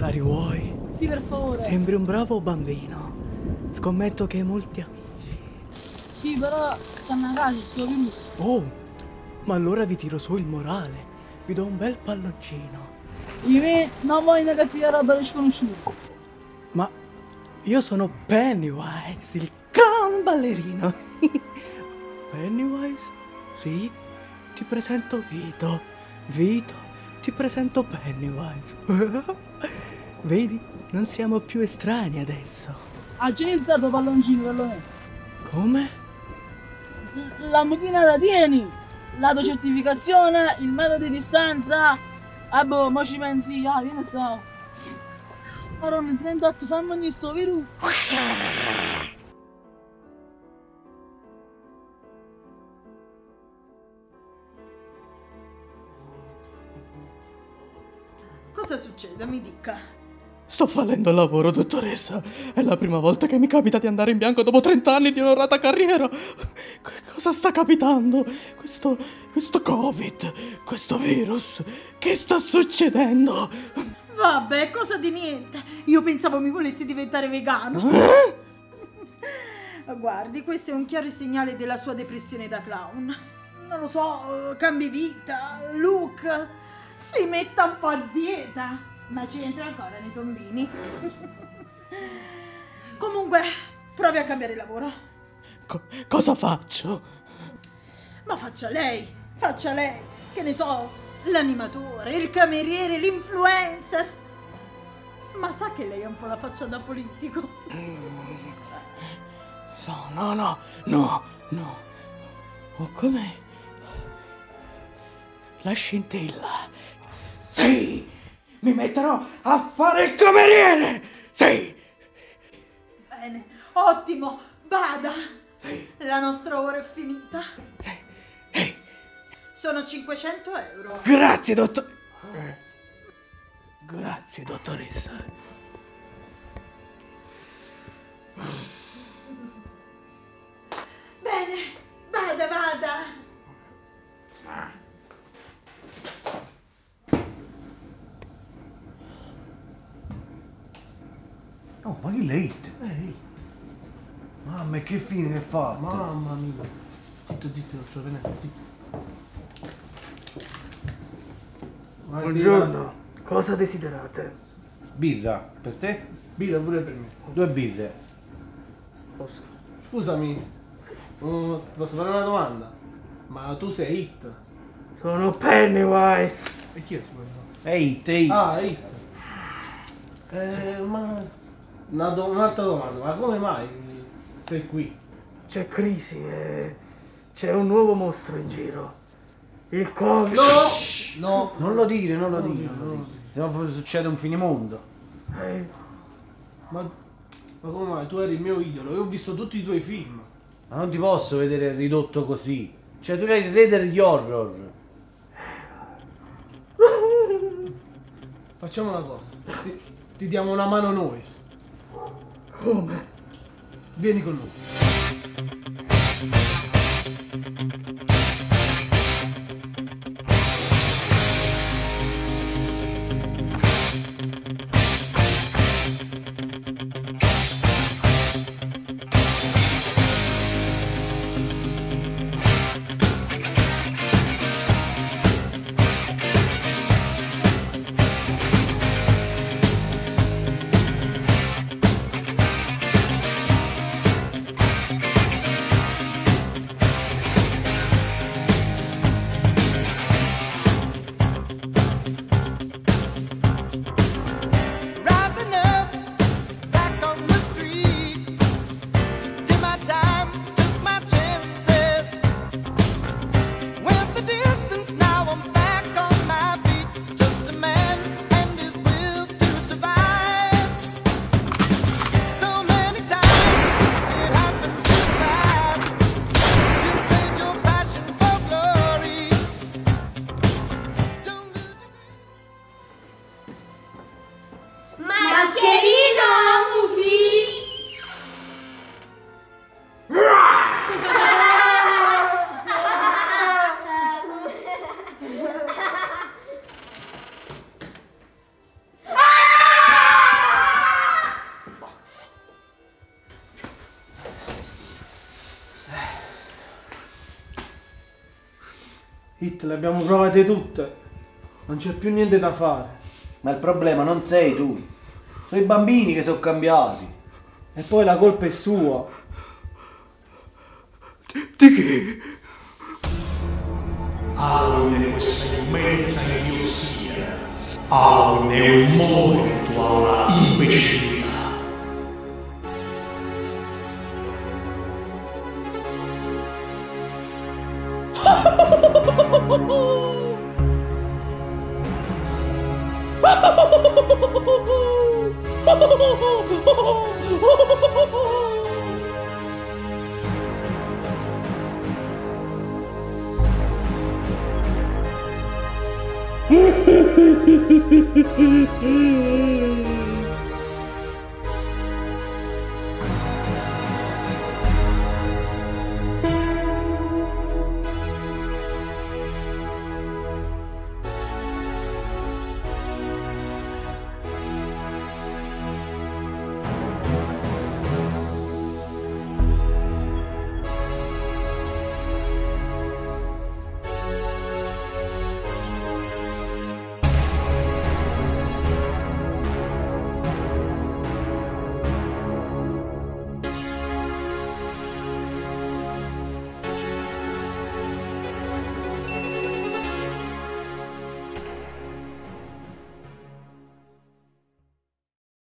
dollari vuoi? Sì, per favore. Sembri un bravo bambino. Scommetto che hai molti amici. Sì, però stanno a casa, ci sono virus. Oh, ma allora vi tiro su il morale. Vi do un bel palloncino. Io non voglio capire roba di sconosciuto. Ma io sono Pennywise, il clown ballerino. Pennywise? Sì, ti presento Vito. Vito, ti presento Pennywise. Vedi, non siamo più estranei adesso. Ha genizzato palloncino perlomeno. Come? La mucchina la tieni? La tua certificazione, il metodo di distanza. Ah boh, mo ci pensi, vieni qua. Ora un 38, fammi ogni sto virus. Cosa succede? Mi dica. Sto fallendo il lavoro, dottoressa. È la prima volta che mi capita di andare in bianco dopo 30 anni di onorata carriera. Cosa sta capitando? Questo Covid, questo virus. Che sta succedendo? Vabbè, cosa di niente. Io pensavo mi volessi diventare vegano. Guardi, questo è un chiaro segnale della sua depressione da clown. Non lo so, cambi vita, look, si metta un po' a dieta, ma ci entra ancora nei tombini. Comunque, provi a cambiare lavoro. Cosa faccio? Ma faccia lei, che ne so, l'animatore, il cameriere, l'influencer. Ma sa che lei ha un po' la faccia da politico? No. Oh, come? La scintilla. Sì! Mi metterò a fare il cameriere! Sì! Bene, ottimo, vada! Sì. La nostra ora è finita. Sono 500 euro. Grazie, Grazie, dottoressa. Bene, vada. Oh, ma che late? Mamma, che fine hai fatto? Mamma mia. Zitto, non sto venendo. Buongiorno, cosa desiderate? Birra, per te? Birra pure per me. 2 birre. Posto. Scusami, posso fare una domanda? Ma tu sei Hit? Sono Pennywise. E chi è quello? È Hit. Ah, Hit. Ma un'altra domanda, ma come mai sei qui? C'è crisi e c'è un nuovo mostro in giro. Il Covid. No! Non lo dire. Se no succede un finimondo. Ma come mai? Tu eri il mio idolo, io ho visto tutti i tuoi film. Ma non ti posso vedere ridotto così. Cioè, tu eri il re degli horror. Facciamo una cosa, ti diamo una mano noi. Come? Vieni con noi. Hit, le abbiamo provate tutte. Non c'è più niente da fare. Ma il problema non sei tu. Sono i bambini che sono cambiati. E poi la colpa è sua. Di chi? Aone questa immensa idiosia. Aone un momento alla imbecillità.